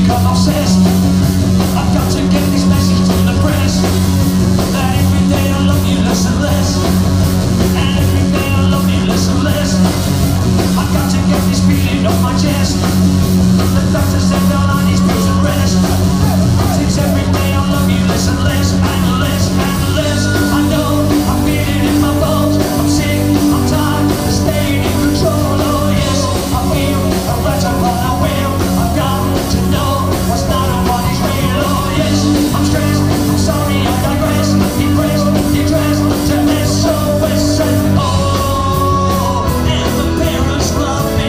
become obsessed. I've got to get this message to the press, that every day I love you less and less, and every day I love you less and less. I've got to get this feeling off my chest. The doctor said that I need peace and rest, since every day I love you less and less, and less and less. I know, I feel it in my bones. I'm sick, I'm tired of staying in control. Oh yes, I feel a rat upon a wheel. I've got to know what's not and what is real. Oh yes, I'm stressed, I'm sorry, I digress. Depressed, depressed, to SOS and oh, and the parents love me.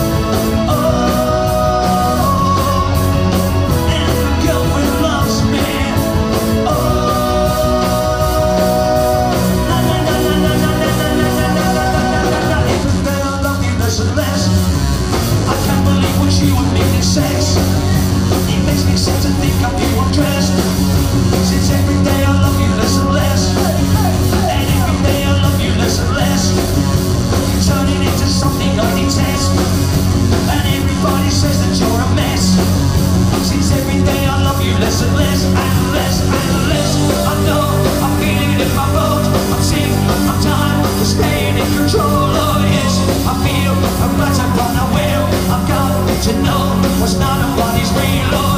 Sex. It makes me sad to think of you undressed, since every day I love you less and less, and every day I love you less and less. You're turning into something I detest, and everybody says that you're a mess, since every day I love you less and less, and less and less. I know, I'm feeling it in my bones. I'm sick, I'm tired of staying in control. Oh yes, I feel a rat upon a wheel. I've got to know what's not and what is real.